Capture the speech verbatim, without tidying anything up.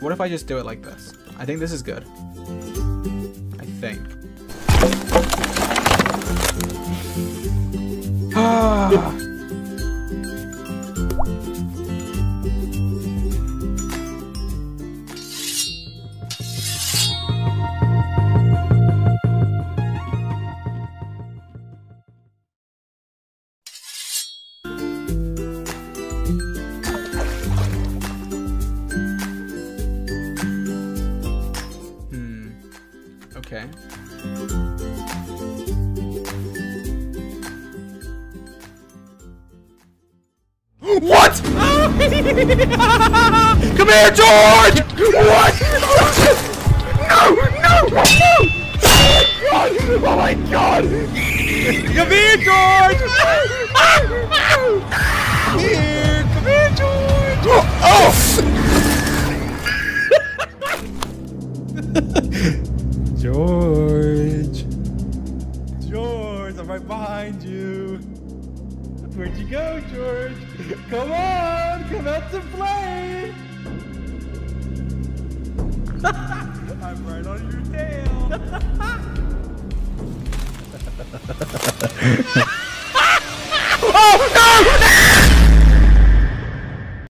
What if I just do it like this? I think this is good. I think. Ah. Okay. What? Come here, George! What? No! No! No! Oh my god! Come here, George! Come here! Come here, George! Oh! George! George, I'm right behind you. Where'd you go, George? Come on, come out to play. I'm right on your tail. Oh, no!